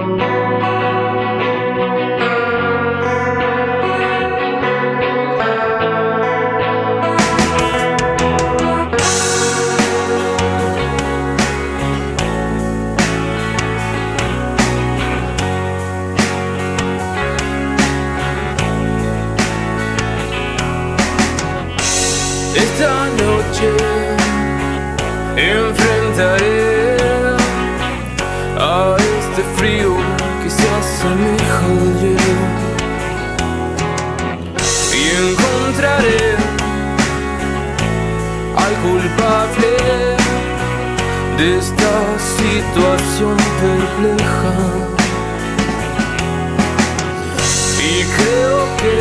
Esta noche enfrentaré a este frío que se asemeja al hielo y encontraré al culpable de esta situación perpleja. Y creo que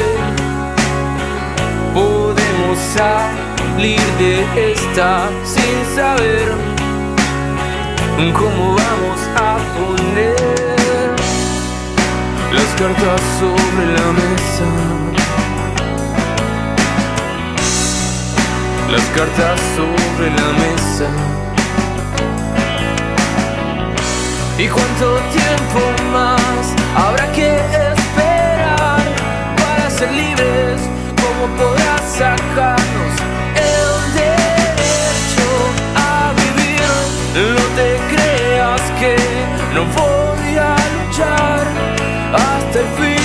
podemos salir de esta sin saber cómo vamos a poner las cartas sobre la mesa. Las cartas sobre la mesa. ¿Y cuánto tiempo más habrá que esperar para ser libres? ¿Cómo podrás sacarnos el derecho a vivir? No te creas que no voy a luchar hasta el fin.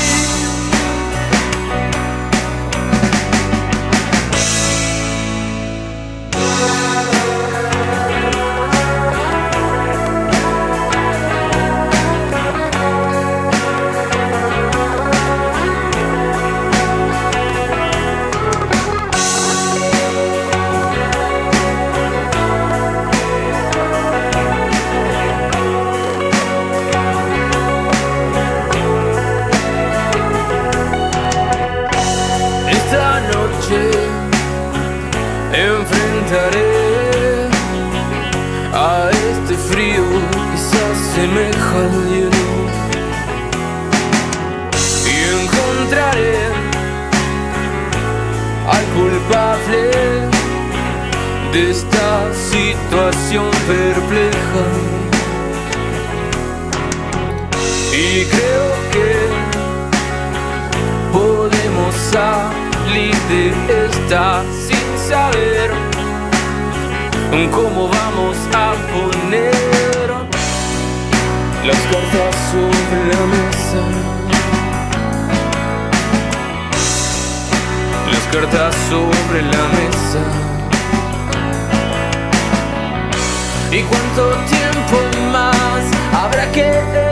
Esta noche enfrentaré a este frío que se asemeja al hielo y encontraré al culpable de esta situación perpleja. Y creo que podemos salir de esta sin saber cómo vamos a poner las cartas sobre la mesa. Las cartas sobre la mesa. ¿Y cuánto tiempo más habrá que